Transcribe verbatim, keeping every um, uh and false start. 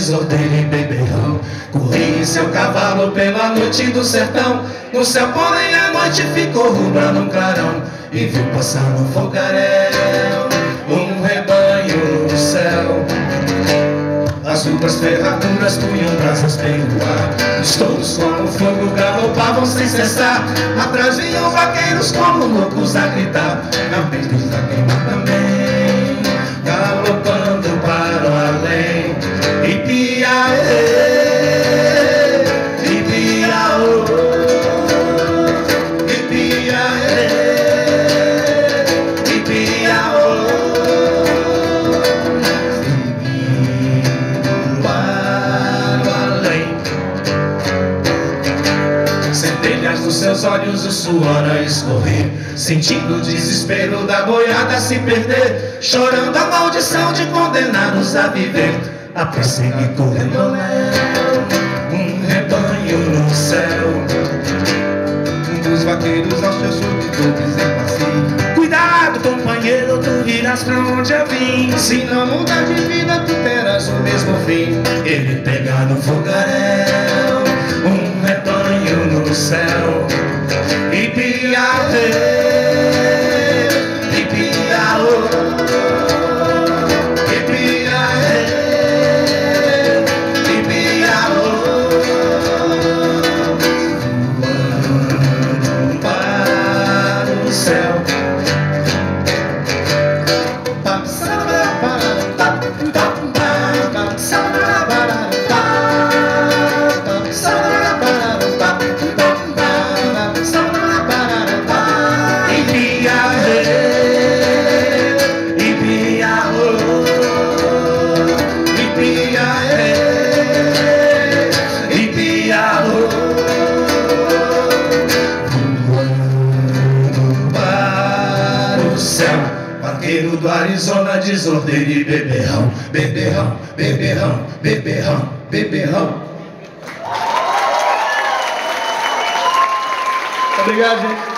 desordeiro e beberrão. Corri em seu cavalo pela noite do sertão. No céu, porém, a noite ficou rubra num clarão, e viu passar no fogaréu um rebanho no céu. As ruas ferraduras punham brasas pelo ar, os touros como fogo galopavam sem cessar. Atrás vinham vaqueiros como loucos a gritar, campeiros da queima também, galopando para o além. Ipiaê, Ipiaô, Ipiaê, Ipiaô. Centelhas nos seus olhos, o suor a escorrer, sentindo o desespero da boiada se perder, chorando a maldição de condenados a viver. A perseguidora um rebanho no céu, dos vaqueiros aos seus súditos em passeio. Cuidado, companheiro, tu virás pra onde eu vim, se não mudar de vida tu terás o mesmo fim. Ele pega no fogaréu um rebanho no céu. Ipiaê, Ipiaô, Ipiaê, Ipiaô. Voando para o céu. Vaqueiro do Arizona, desordeiro e beberrão, beberrão, beberrão, beberrão, beberrão. Obrigado, gente.